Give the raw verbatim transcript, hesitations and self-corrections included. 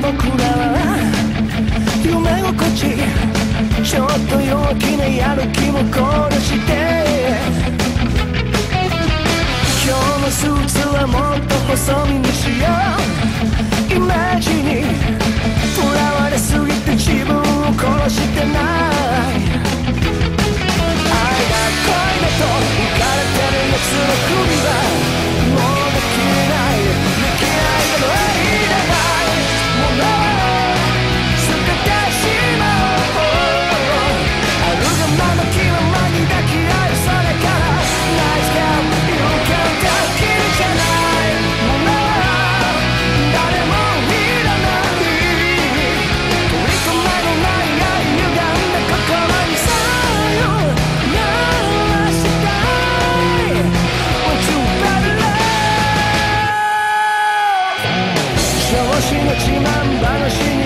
僕らは夢心地、ちょっと弱気なやる気も殺して、今日のスーツはもっと細身にしよう。イメージにとらわれすぎて自分を殺してない。愛が恋だと浮かれてるやつの首はもうできないできないだろう。いらないものを捨ててしまおう。あるがまま気ままに抱き合う。それからナイスガール勇敢だけじゃないものは誰もいらない。取り留めのない愛歪んだ心にさよならしたい。 Want to better love 調子の自慢話に